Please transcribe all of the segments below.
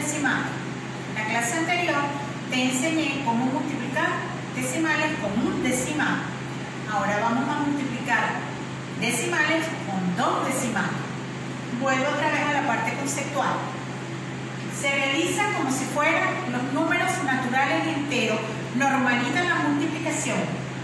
decimales. En la clase anterior te enseñé cómo multiplicar decimales con un decimal. Ahora vamos a multiplicar decimales con dos decimales. Vuelvo otra vez a la parte conceptual. Se realiza como si fueran los números naturales enteros, normaliza la multiplicación.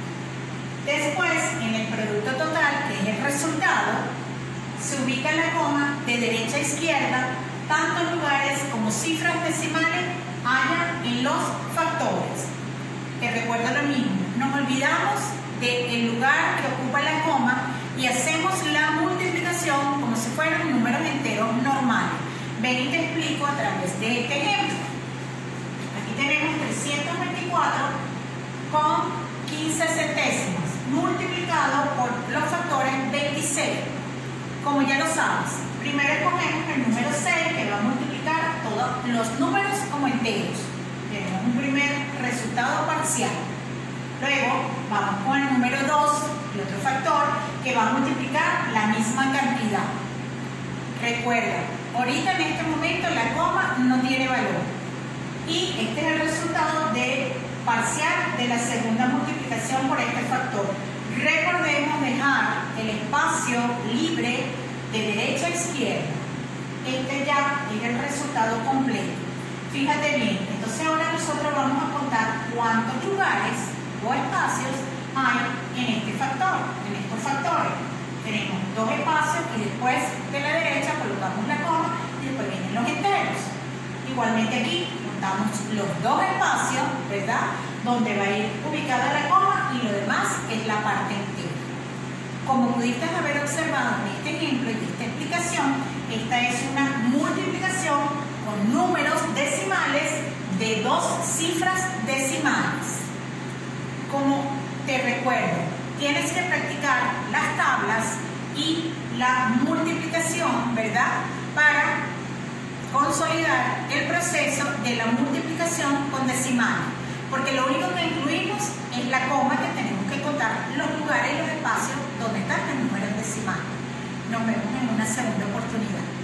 Después, en el producto total, que es el resultado, se ubica la coma de derecha a izquierda, tantos lugares como cifras decimales haya en los factores. Te recuerdo lo mismo, nos olvidamos del lugar que ocupa la coma y hacemos la multiplicación como si fueran números enteros normales. Ven y te explico a través de este ejemplo. Aquí tenemos 324 con 15 centésimas multiplicado por los factores 26. Como ya lo sabes, primero escogemos el número 6 que va a multiplicar todos los números como enteros. Tenemos un primer resultado parcial. Luego vamos con el número 2, el otro factor, que va a multiplicar la misma cantidad. Recuerda, ahorita en este momento la coma no tiene valor. Y este es el resultado parcial de la segunda multiplicación por este factor. Recordemos dejar el espacio libre de derecha a izquierda. Este ya es el resultado completo. Fíjate bien, entonces ahora nosotros vamos a contar cuántos lugares o espacios hay en este factor, en estos factores. Tenemos dos espacios y después de la derecha colocamos la coma y después vienen los enteros. Igualmente aquí contamos los dos espacios, ¿verdad? Donde va a ir ubicada la coma y lo demás es la parte entera. Como pudiste haber observado en este ejemplo y esta explicación, esta es una multiplicación con números decimales de dos cifras decimales. Como te recuerdo, tienes que practicar las tablas y la multiplicación, ¿verdad? Para consolidar el proceso de la multiplicación con decimales. Porque lo único que incluimos es la coma, que tenemos que contar los lugares y los espacios donde están los números decimales. Nos vemos en una segunda oportunidad.